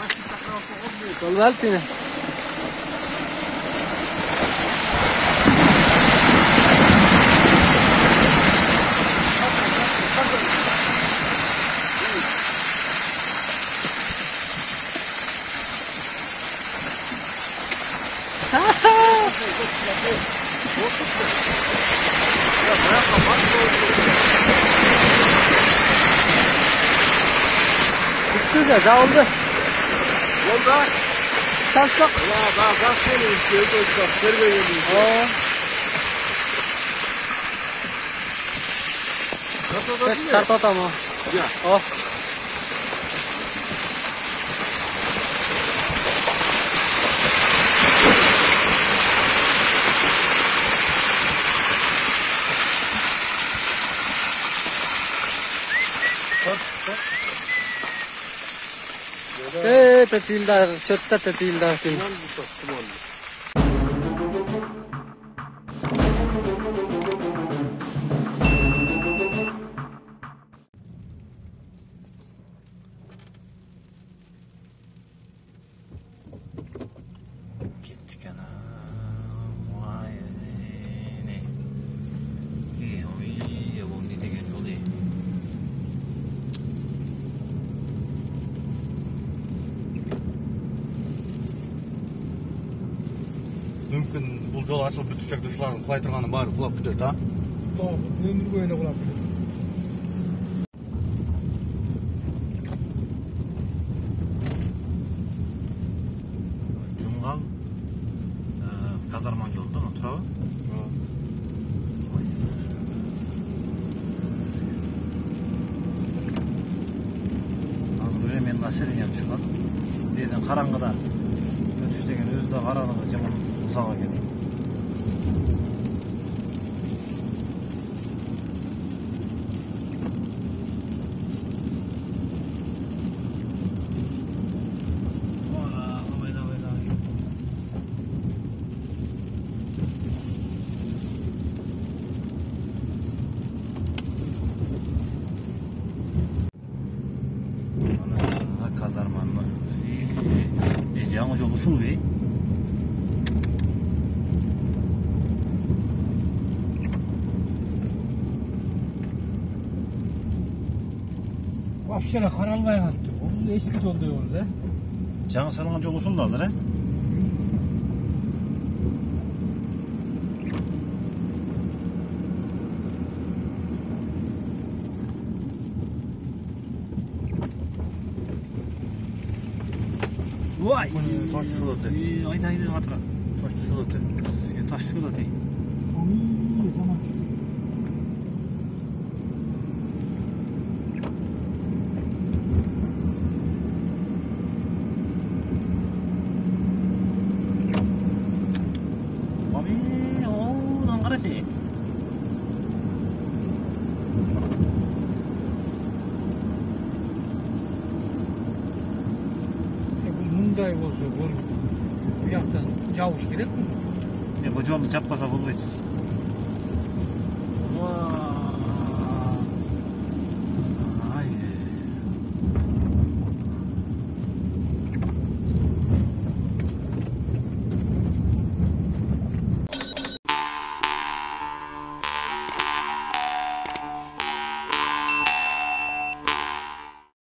Olvaltine. Güzel, sağ oldu. Yolda? Kalksak. Ya bak şöyle istiyor, bak nereye geliyor? Kart atama. Ya. Oh. Tetildar, çötte tetildar. Gittik ana. Vay ne. İyi, bu ne degan jol ey. Мүмкін бұл жол ашылып бітушек душылардың құлай тұрғаны бары құлап бітеді, а? Өмір бойына құлап бітеді. Жұмғал казарман жолы да, ма тұрабы? Азыр уже мен населением шығады. Берден қараңғыда өтіш деген өзі де қараңғыда жаман ұзақ екен. Казарманы. Жаңы жол ушул бей? Вообще қаралмай қалыпты. Бұл ескі жолдай болды, Жаңы салынған жол ушул да азыр, Vay! Taş şurada. Ayda hatıra. Taş şurada. Sizge taş şurada değil. Tamam. Abi, oğlan karası. Мұндай болса, бұл яқтан жауыш керек mi? Bu yolda çapmasa bulmayız.